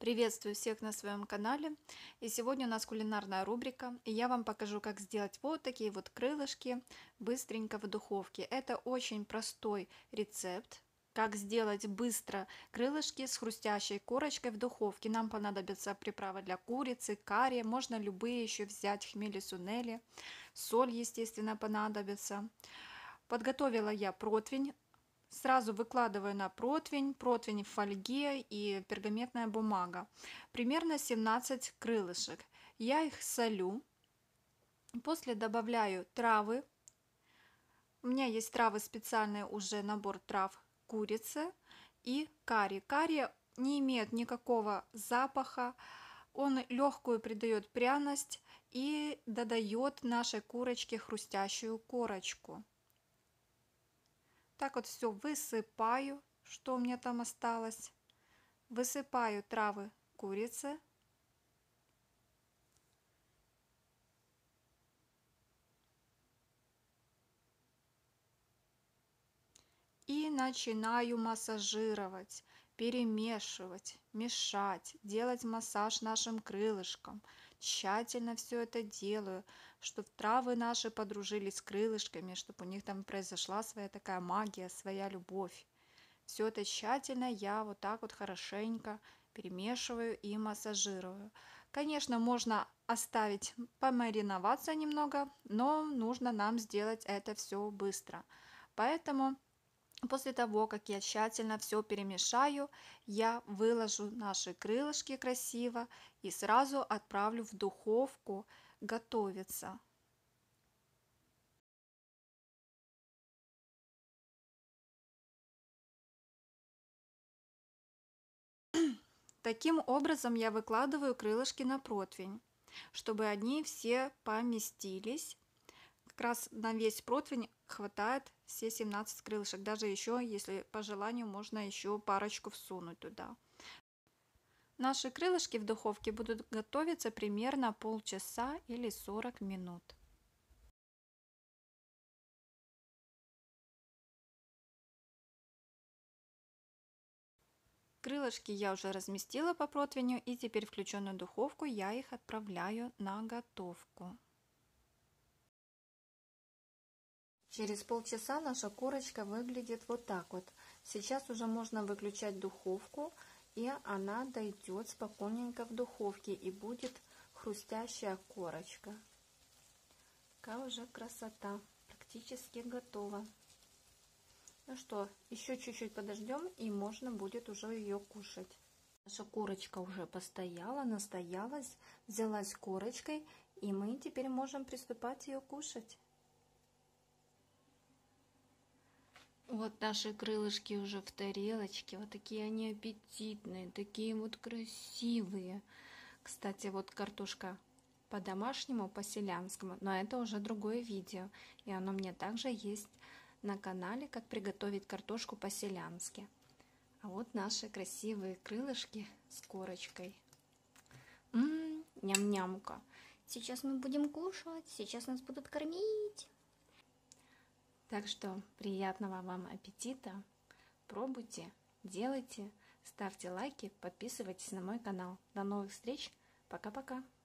Приветствую всех на своем канале. И сегодня у нас кулинарная рубрика. И я вам покажу, как сделать вот такие вот крылышки быстренько в духовке. Это очень простой рецепт. Как сделать быстро крылышки с хрустящей корочкой в духовке. Нам понадобятся приправы для курицы, карри. Можно любые еще взять, хмели сунели. Соль, естественно, понадобится. Подготовила я противень. Сразу выкладываю на противень в фольге и пергаментная бумага. Примерно 17 крылышек. Я их солю. После добавляю травы. У меня есть травы специальные, уже набор трав курицы и карри. Карри не имеет никакого запаха. Он легкую придает пряность и додает нашей курочке хрустящую корочку. Так вот все высыпаю, что у меня там осталось. Высыпаю травы курицы. И начинаю массажировать, перемешивать, мешать, делать массаж нашим крылышкам. Тщательно все это делаю, чтобы травы наши подружились с крылышками, чтобы у них там произошла своя такая магия, своя любовь. Все это тщательно я вот так вот хорошенько перемешиваю и массажирую. Конечно, можно оставить помариноваться немного, но нужно нам сделать это все быстро. Поэтому после того, как я тщательно все перемешаю, я выложу наши крылышки красиво и сразу отправлю в духовку готовиться. Таким образом я выкладываю крылышки на противень, чтобы они все поместились. Как раз на весь противень хватает все 17 крылышек. Даже еще, если по желанию, можно еще парочку всунуть туда. Наши крылышки в духовке будут готовиться примерно полчаса или 40 минут. Крылышки я уже разместила по противню, и теперь включенную духовку я их отправляю на готовку. Через полчаса наша курочка выглядит вот так вот. Сейчас уже можно выключать духовку, и она дойдет спокойненько в духовке, и будет хрустящая корочка. Какая уже красота, практически готова. Ну что, еще чуть-чуть подождем, и можно будет уже ее кушать. Наша курочка уже постояла, настоялась, взялась корочкой, и мы теперь можем приступать ее кушать. Вот наши крылышки уже в тарелочке. Вот такие они аппетитные, такие вот красивые. Кстати, вот картошка по-домашнему, по-селянскому, но это уже другое видео. И оно мне также есть на канале, как приготовить картошку по-селянски. А вот наши красивые крылышки с корочкой. Ням-нямка. Сейчас мы будем кушать, сейчас нас будут кормить. Так что приятного вам аппетита, пробуйте, делайте, ставьте лайки, подписывайтесь на мой канал. До новых встреч, пока-пока!